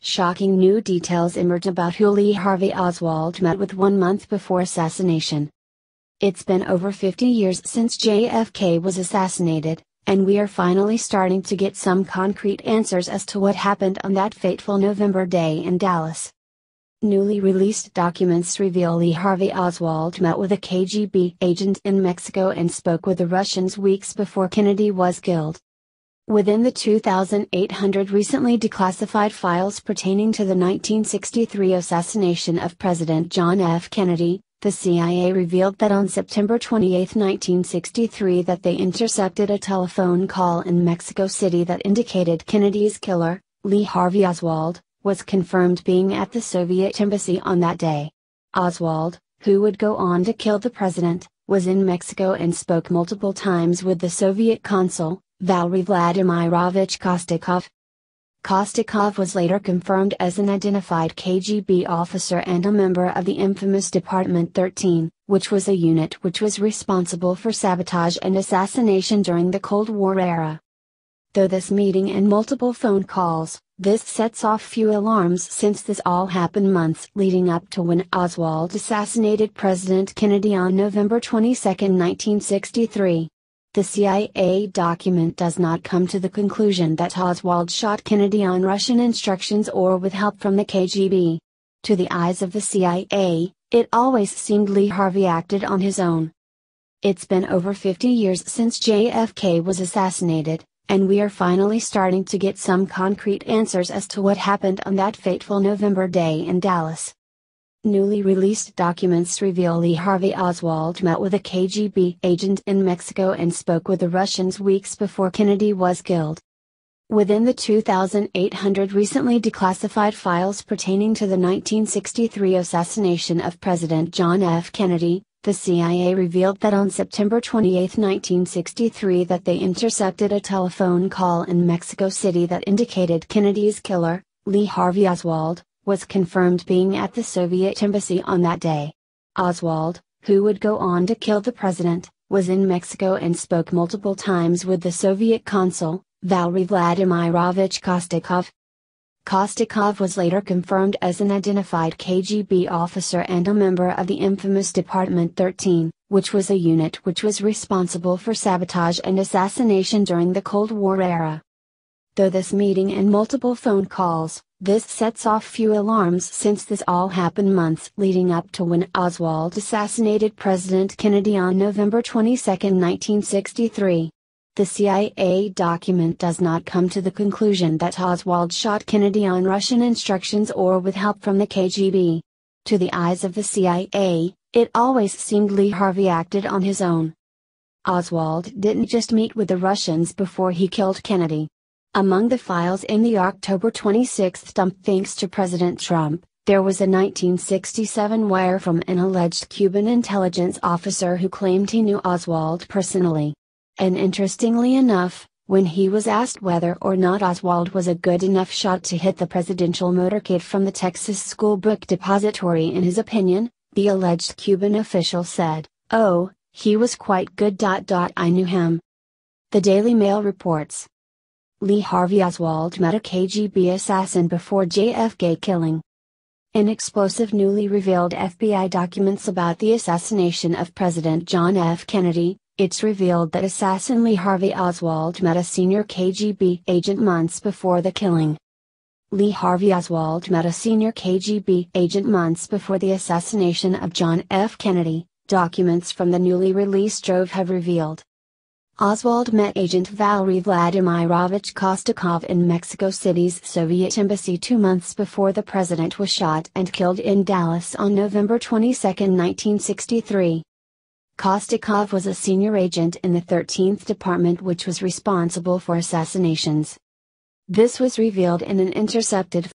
shocking new details emerge about who Lee Harvey Oswald met with 1 month before assassination. It's been over 50 years since JFK was assassinated, and we are finally starting to get some concrete answers as to what happened on that fateful November day in Dallas. Newly released documents reveal Lee Harvey Oswald met with a KGB agent in Mexico and spoke with the Russians weeks before Kennedy was killed. Within the 2,800 recently declassified files pertaining to the 1963 assassination of President John F. Kennedy, the CIA revealed that on September 28, 1963 that they intercepted a telephone call in Mexico City that indicated Kennedy's killer, Lee Harvey Oswald, was confirmed being at the Soviet embassy on that day. Oswald, who would go on to kill the president, was in Mexico and spoke multiple times with the Soviet consul, Valery Vladimirovich Kostikov. Kostikov was later confirmed as an identified KGB officer and a member of the infamous Department 13, which was a unit which was responsible for sabotage and assassination during the Cold War era. Though this meeting and multiple phone calls, this sets off few alarms since this all happened months leading up to when Oswald assassinated President Kennedy on November 22, 1963. The CIA document does not come to the conclusion that Oswald shot Kennedy on Russian instructions or with help from the KGB. To the eyes of the CIA, it always seemed Lee Harvey acted on his own. It's been over 50 years since JFK was assassinated, and we are finally starting to get some concrete answers as to what happened on that fateful November day in Dallas. Newly released documents reveal Lee Harvey Oswald met with a KGB agent in Mexico and spoke with the Russians weeks before Kennedy was killed. Within the 2,800 recently declassified files pertaining to the 1963 assassination of President John F. Kennedy, the CIA revealed that on September 28, 1963 that they intercepted a telephone call in Mexico City that indicated Kennedy's killer, Lee Harvey Oswald, was confirmed being at the Soviet embassy on that day. Oswald, who would go on to kill the president, was in Mexico and spoke multiple times with the Soviet consul, Valery Vladimirovich Kostikov. Kostikov was later confirmed as an identified KGB officer and a member of the infamous Department 13, which was a unit which was responsible for sabotage and assassination during the Cold War era. Though this meeting and multiple phone calls, this sets off few alarms since this all happened months leading up to when Oswald assassinated President Kennedy on November 22, 1963. The CIA document does not come to the conclusion that Oswald shot Kennedy on Russian instructions or with help from the KGB. To the eyes of the CIA, it always seemed Lee Harvey acted on his own. Oswald didn't just meet with the Russians before he killed Kennedy. Among the files in the October 26 dump thanks to President Trump, there was a 1967 wire from an alleged Cuban intelligence officer who claimed he knew Oswald personally. And interestingly enough, when he was asked whether or not Oswald was a good enough shot to hit the presidential motorcade from the Texas School Book Depository in his opinion, the alleged Cuban official said, "Oh, he was quite good. I knew him." The Daily Mail reports. Lee Harvey Oswald met a KGB assassin before JFK killing. In explosive newly revealed FBI documents about the assassination of President John F. Kennedy, it's revealed that assassin Lee Harvey Oswald met a senior KGB agent months before the killing. Lee Harvey Oswald met a senior KGB agent months before the assassination of John F. Kennedy, documents from the newly released trove have revealed. Oswald met Agent Valery Vladimirovich Kostikov in Mexico City's Soviet embassy 2 months before the president was shot and killed in Dallas on November 22, 1963. Kostikov was a senior agent in the 13th Department which was responsible for assassinations. This was revealed in an intercepted